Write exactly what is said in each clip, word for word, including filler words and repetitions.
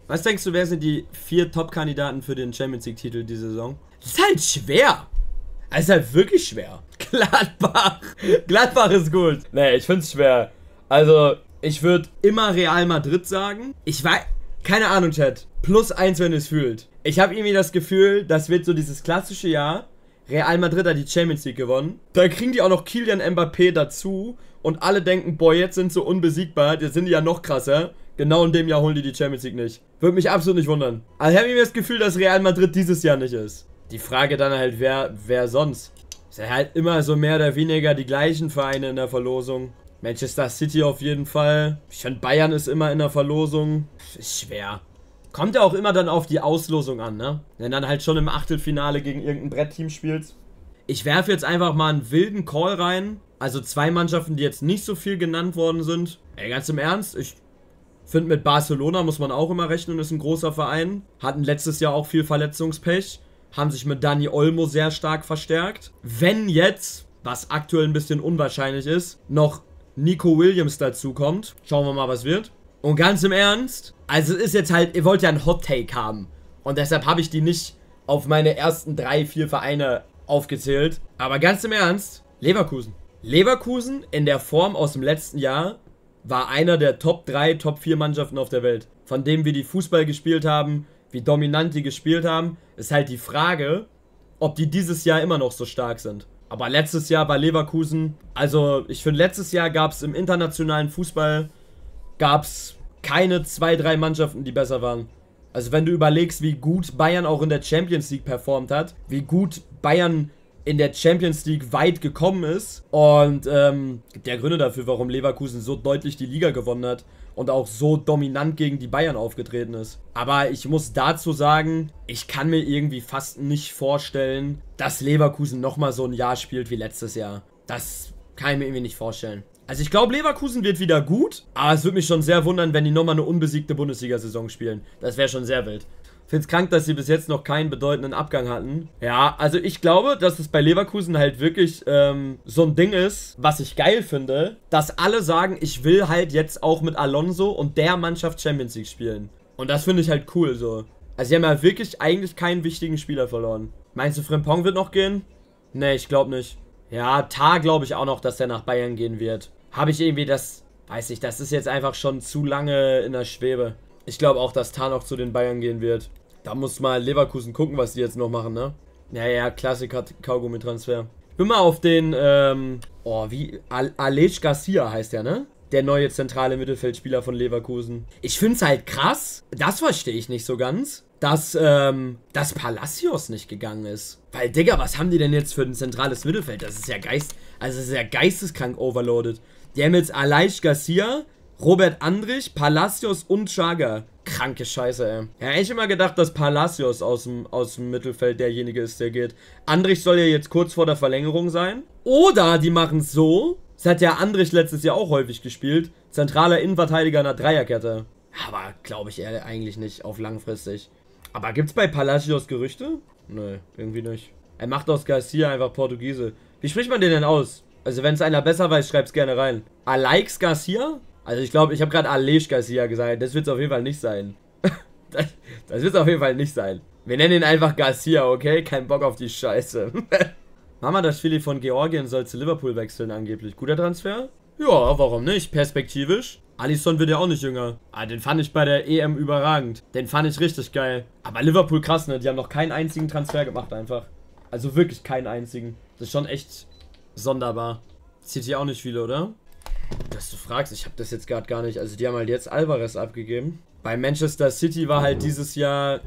Was denkst du, wer sind die vier Top-Kandidaten für den Champions League-Titel diese Saison? Das ist halt schwer. Das ist halt wirklich schwer. Gladbach. Gladbach ist gut. Nee, ich find's schwer. Also, ich würde immer Real Madrid sagen. Ich weiß, keine Ahnung, Chat. Plus eins, wenn es fühlt. Ich habe irgendwie das Gefühl, das wird so dieses klassische Jahr. Real Madrid hat die Champions League gewonnen. Da kriegen die auch noch Kylian Mbappé dazu. Und alle denken, boah, jetzt sind sie unbesiegbar. Jetzt sind die ja noch krasser. Genau in dem Jahr holen die die Champions League nicht. Würde mich absolut nicht wundern. Also ich habe mir das Gefühl, dass Real Madrid dieses Jahr nicht ist. Die Frage dann halt, wer, wer sonst? Es sind halt immer so mehr oder weniger die gleichen Vereine in der Verlosung. Manchester City auf jeden Fall. Ich finde, Bayern ist immer in der Verlosung. Ist schwer. Kommt ja auch immer dann auf die Auslosung an, ne? Wenn dann halt schon im Achtelfinale gegen irgendein Brettteam spielst. Ich werfe jetzt einfach mal einen wilden Call rein. Also zwei Mannschaften, die jetzt nicht so viel genannt worden sind. Ey, ganz im Ernst, ich finde, mit Barcelona muss man auch immer rechnen, ist ein großer Verein. Hatten letztes Jahr auch viel Verletzungspech. Haben sich mit Dani Olmo sehr stark verstärkt. Wenn jetzt, was aktuell ein bisschen unwahrscheinlich ist, noch Nico Williams dazu kommt, schauen wir mal, was wird. Und ganz im Ernst, also es ist jetzt halt, ihr wollt ja einen Hot Take haben. Und deshalb habe ich die nicht auf meine ersten drei, vier Vereine aufgezählt. Aber ganz im Ernst, Leverkusen. Leverkusen in der Form aus dem letzten Jahr war einer der Top drei, Top vier Mannschaften auf der Welt. Von dem wir die Fußball gespielt haben, wie dominant die gespielt haben, ist halt die Frage, ob die dieses Jahr immer noch so stark sind. Aber letztes Jahr war Leverkusen, also ich finde, letztes Jahr gab es im internationalen Fußball, gab es keine zwei, drei Mannschaften, die besser waren. Also wenn du überlegst, wie gut Bayern auch in der Champions League performt hat, wie gut Bayern in der Champions League weit gekommen ist und ähm, gibt ja Gründe dafür, warum Leverkusen so deutlich die Liga gewonnen hat und auch so dominant gegen die Bayern aufgetreten ist. Aber ich muss dazu sagen, ich kann mir irgendwie fast nicht vorstellen, dass Leverkusen nochmal so ein Jahr spielt wie letztes Jahr. Das kann ich mir irgendwie nicht vorstellen. Also ich glaube, Leverkusen wird wieder gut, aber es würde mich schon sehr wundern, wenn die nochmal eine unbesiegte Bundesliga-Saison spielen. Das wäre schon sehr wild. Ich finde es krank, dass sie bis jetzt noch keinen bedeutenden Abgang hatten. Ja, also ich glaube, dass es bei Leverkusen halt wirklich ähm, so ein Ding ist, was ich geil finde, dass alle sagen, ich will halt jetzt auch mit Alonso und der Mannschaft Champions League spielen. Und das finde ich halt cool so. Also sie haben ja wirklich eigentlich keinen wichtigen Spieler verloren. Meinst du, Frimpong wird noch gehen? Nee, ich glaube nicht. Ja, Tar glaube ich auch noch, dass der nach Bayern gehen wird. Habe ich irgendwie das, weiß ich, das ist jetzt einfach schon zu lange in der Schwebe. Ich glaube auch, dass Tar noch zu den Bayern gehen wird. Da muss mal Leverkusen gucken, was die jetzt noch machen, ne? Ja, ja, Klassiker Kaugummi-Transfer. Ich bin mal auf den, ähm, oh, wie, Al Alej Garcia heißt der, ne? Der neue zentrale Mittelfeldspieler von Leverkusen. Ich find's halt krass, das verstehe ich nicht so ganz, dass, ähm, dass Palacios nicht gegangen ist. Weil, Digga, was haben die denn jetzt für ein zentrales Mittelfeld? Das ist ja geist, also das ist ja geisteskrank overloaded. Die haben jetzt Alej Garcia, Robert Andrich, Palacios und Chaga. Kranke Scheiße, ey. Ja, ich immer gedacht, dass Palacios aus dem, aus dem Mittelfeld derjenige ist, der geht. Andrich soll ja jetzt kurz vor der Verlängerung sein. Oder die machen es so. Das hat ja Andrich letztes Jahr auch häufig gespielt. Zentraler Innenverteidiger in der Dreierkette. Aber glaube ich eher eigentlich nicht auf langfristig. Aber gibt's bei Palacios Gerüchte? Nö, irgendwie nicht. Er macht aus Garcia einfach Portugiese. Wie spricht man den denn aus? Also wenn es einer besser weiß, schreibt's gerne rein. Aleix Garcia? Also ich glaube, ich habe gerade Alej Garcia gesagt. Das wird es auf jeden Fall nicht sein. das das wird es auf jeden Fall nicht sein. Wir nennen ihn einfach Garcia, okay? Kein Bock auf die Scheiße. Mama, das Philly von Georgien soll zu Liverpool wechseln angeblich. Guter Transfer? Ja, warum nicht? Perspektivisch. Alisson wird ja auch nicht jünger. Ah, den fand ich bei der E M überragend. Den fand ich richtig geil. Aber Liverpool krass, ne? Die haben noch keinen einzigen Transfer gemacht einfach. Also wirklich keinen einzigen. Das ist schon echt sonderbar. Zieht hier auch nicht viele, oder? Dass du fragst, ich habe das jetzt gerade gar nicht. Also die haben halt jetzt Alvarez abgegeben. Bei Manchester City war halt dieses Jahr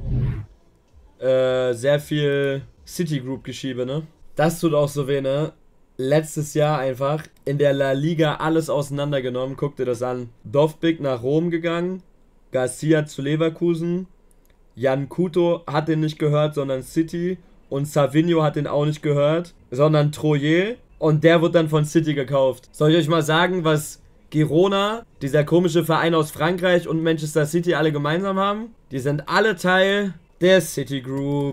äh, sehr viel Citigroup-Geschiebe, ne? Das tut auch so weh, ne? Letztes Jahr einfach in der La Liga alles auseinandergenommen. Guck dir das an. Dovbyk nach Rom gegangen. Garcia zu Leverkusen. Jan Kuto hat den nicht gehört, sondern City. Und Savinho hat den auch nicht gehört, sondern Troyer. Und der wird dann von City gekauft. Soll ich euch mal sagen, was Girona, dieser komische Verein aus Frankreich, und Manchester City alle gemeinsam haben? Die sind alle Teil der City Group.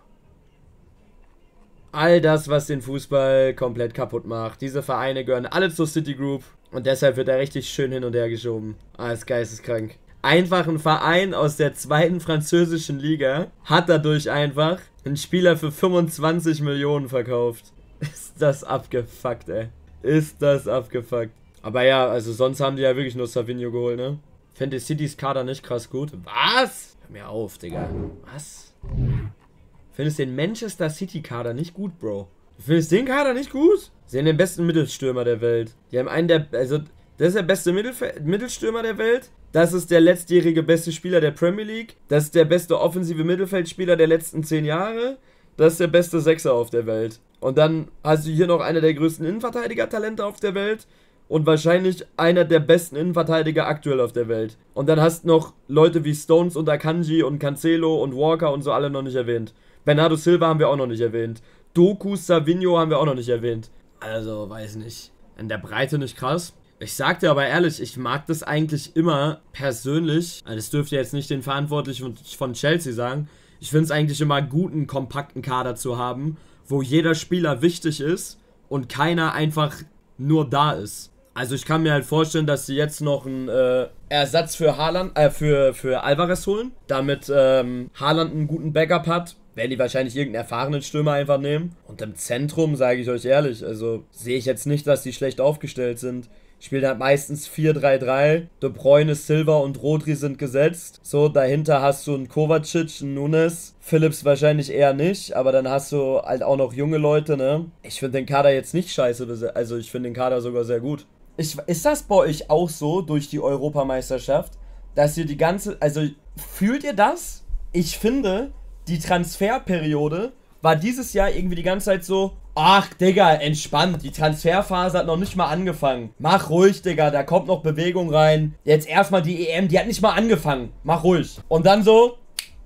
All das, was den Fußball komplett kaputt macht. Diese Vereine gehören alle zur City Group. Und deshalb wird er richtig schön hin und her geschoben. Ah, ist geisteskrank. Einfach ein Verein aus der zweiten französischen Liga hat dadurch einfach einen Spieler für fünfundzwanzig Millionen verkauft. Ist das abgefuckt, ey. Ist das abgefuckt. Aber ja, also sonst haben die ja wirklich nur Savinho geholt, ne? Fände Citys Kader nicht krass gut. Was? Hör mir auf, Digga. Was? Findest den Manchester City Kader nicht gut, Bro? Du findest den Kader nicht gut? Sie haben den besten Mittelstürmer der Welt. Die haben einen der, also, das ist der beste Mittelf Mittelstürmer der Welt. Das ist der letztjährige beste Spieler der Premier League. Das ist der beste offensive Mittelfeldspieler der letzten zehn Jahre. Das ist der beste Sechser auf der Welt. Und dann hast du hier noch einer der größten Innenverteidiger-Talente auf der Welt. Und wahrscheinlich einer der besten Innenverteidiger aktuell auf der Welt. Und dann hast du noch Leute wie Stones und Akanji und Cancelo und Walker und so alle noch nicht erwähnt. Bernardo Silva haben wir auch noch nicht erwähnt. Doku, Savinho haben wir auch noch nicht erwähnt. Also, weiß nicht. In der Breite nicht krass. Ich sag dir aber ehrlich, ich mag das eigentlich immer persönlich. Also das dürfte jetzt nicht den Verantwortlichen von Chelsea sagen. Ich finde es eigentlich immer gut, einen kompakten Kader zu haben, wo jeder Spieler wichtig ist und keiner einfach nur da ist. Also ich kann mir halt vorstellen, dass sie jetzt noch einen äh, Ersatz für Haaland, äh, für, für Alvarez holen, damit ähm, Haaland einen guten Backup hat. Werden die wahrscheinlich irgendeinen erfahrenen Stürmer einfach nehmen. Und im Zentrum, sage ich euch ehrlich, also sehe ich jetzt nicht, dass die schlecht aufgestellt sind. Spielen halt meistens vier drei drei. De Bruyne, Silva und Rodri sind gesetzt. So, dahinter hast du einen Kovacic, einen Nunes. Phillips wahrscheinlich eher nicht, aber dann hast du halt auch noch junge Leute, ne? Ich finde den Kader jetzt nicht scheiße, also ich finde den Kader sogar sehr gut. Ich, ist das bei euch auch so, durch die Europameisterschaft, dass ihr die ganze, also fühlt ihr das? Ich finde, die Transferperiode war dieses Jahr irgendwie die ganze Zeit so, ach, Digga, entspannt, die Transferphase hat noch nicht mal angefangen. Mach ruhig, Digga, da kommt noch Bewegung rein. Jetzt erstmal die E M, die hat nicht mal angefangen. Mach ruhig. Und dann so,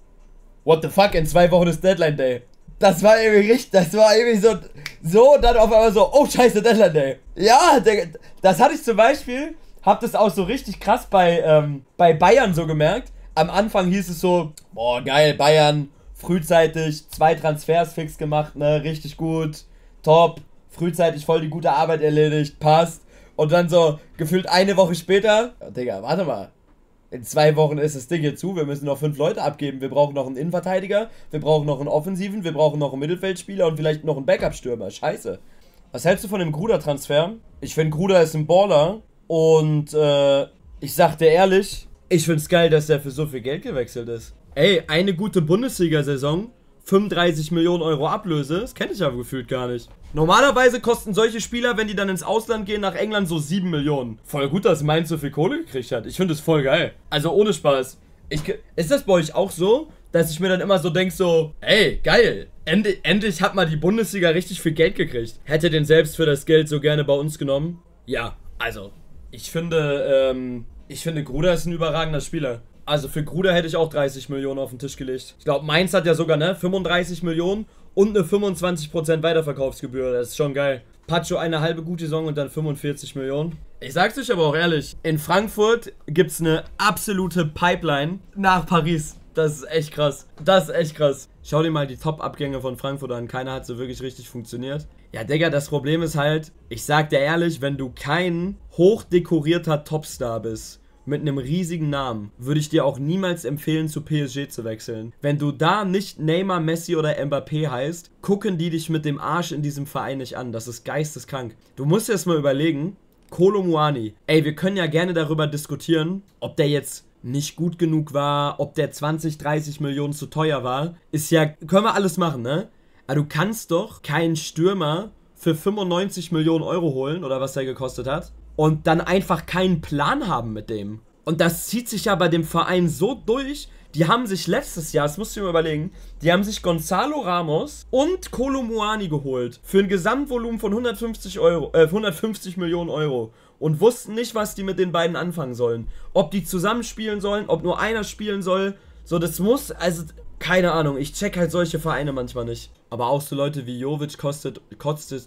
what the fuck, in zwei Wochen ist Deadline Day. Das war irgendwie richtig, das war irgendwie so, so, dann auf einmal so, oh scheiße, Deadline Day. Ja, Digga, das hatte ich zum Beispiel, hab das auch so richtig krass bei, ähm, bei Bayern so gemerkt. Am Anfang hieß es so, boah, geil, Bayern, frühzeitig, zwei Transfers fix gemacht, ne, richtig gut. Top, frühzeitig voll die gute Arbeit erledigt, passt. Und dann so, gefühlt eine Woche später, oh, Digga, warte mal. In zwei Wochen ist das Ding hier zu, wir müssen noch fünf Leute abgeben. Wir brauchen noch einen Innenverteidiger, wir brauchen noch einen Offensiven, wir brauchen noch einen Mittelfeldspieler und vielleicht noch einen Backup-Stürmer. Scheiße. Was hältst du von dem Gruder-Transfer? Ich finde, Gruder ist ein Baller und äh, ich sag dir ehrlich, ich find's geil, dass der für so viel Geld gewechselt ist. Ey, eine gute Bundesliga-Saison, fünfunddreißig Millionen Euro Ablöse, das kenne ich aber gefühlt gar nicht. Normalerweise kosten solche Spieler, wenn die dann ins Ausland gehen, nach England so sieben Millionen. Voll gut, dass Mainz so viel Kohle gekriegt hat. Ich finde es voll geil. Also ohne Spaß. Ich, ist das bei euch auch so, dass ich mir dann immer so denke so, ey, geil, endlich, endlich hat mal die Bundesliga richtig viel Geld gekriegt. Hätte den selbst für das Geld so gerne bei uns genommen? Ja, also, ich finde, ähm, ich finde Gruder ist ein überragender Spieler. Also für Gruder hätte ich auch dreißig Millionen auf den Tisch gelegt. Ich glaube, Mainz hat ja sogar, ne, fünfunddreißig Millionen und eine fünfundzwanzig Prozent Weiterverkaufsgebühr. Das ist schon geil. Pacho eine halbe gute Saison und dann fünfundvierzig Millionen. Ich sag's euch aber auch ehrlich, in Frankfurt gibt's eine absolute Pipeline nach Paris. Das ist echt krass. Das ist echt krass. Schau dir mal die Top-Abgänge von Frankfurt an. Keiner hat so wirklich richtig funktioniert. Ja, Digga, das Problem ist halt, ich sag dir ehrlich, wenn du kein hochdekorierter Topstar bist, mit einem riesigen Namen, würde ich dir auch niemals empfehlen, zu P S G zu wechseln. Wenn du da nicht Neymar, Messi oder Mbappé heißt, gucken die dich mit dem Arsch in diesem Verein nicht an. Das ist geisteskrank. Du musst dir das mal überlegen, Kolo Muani. Ey, wir können ja gerne darüber diskutieren, ob der jetzt nicht gut genug war, ob der zwanzig, dreißig Millionen zu teuer war. Ist ja, können wir alles machen, ne? Aber du kannst doch keinen Stürmer für fünfundneunzig Millionen Euro holen, oder was der gekostet hat, und dann einfach keinen Plan haben mit dem. Und das zieht sich ja bei dem Verein so durch. Die haben sich letztes Jahr, das musst du dir mal überlegen, die haben sich Gonzalo Ramos und Kolo Muani geholt. Für ein Gesamtvolumen von hundertfünfzig Euro, äh, hundertfünfzig Millionen Euro. Und wussten nicht, was die mit den beiden anfangen sollen. Ob die zusammen spielen sollen, ob nur einer spielen soll. So, das muss, also, keine Ahnung. Ich check halt solche Vereine manchmal nicht. Aber auch so Leute wie Jovic, Kostet, Kostet,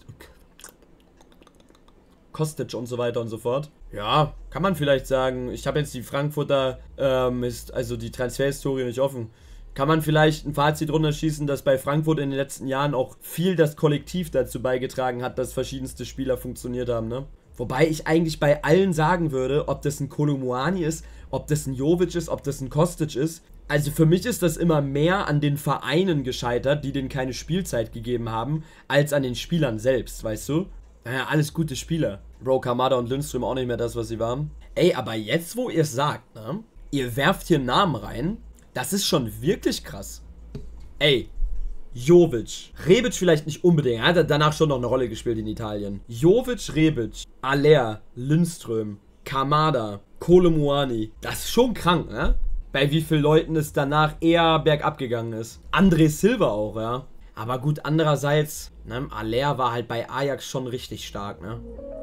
Kostic und so weiter und so fort. Ja, kann man vielleicht sagen. Ich habe jetzt die Frankfurter, ähm, ist also die Transferhistorie nicht offen. Kann man vielleicht ein Fazit runterschießen, dass bei Frankfurt in den letzten Jahren auch viel das Kollektiv dazu beigetragen hat, dass verschiedenste Spieler funktioniert haben, ne? Wobei ich eigentlich bei allen sagen würde, ob das ein Kolo Muani ist, ob das ein Jovic ist, ob das ein Kostic ist. Also für mich ist das immer mehr an den Vereinen gescheitert, die denen keine Spielzeit gegeben haben, als an den Spielern selbst, weißt du? Naja, alles gute Spieler. Bro, Kamada und Lindström auch nicht mehr das, was sie waren. Ey, aber jetzt, wo ihr es sagt, ne? Ihr werft hier Namen rein, das ist schon wirklich krass. Ey, Jovic. Rebic vielleicht nicht unbedingt, er hat danach schon noch eine Rolle gespielt in Italien. Jovic, Rebic, Aller, Lindström, Kamada, Kolo Muani. Das ist schon krank, ne? Bei wie vielen Leuten es danach eher bergab gegangen ist. André Silva auch, ja. Aber gut, andererseits, ne, Aller war halt bei Ajax schon richtig stark, ne?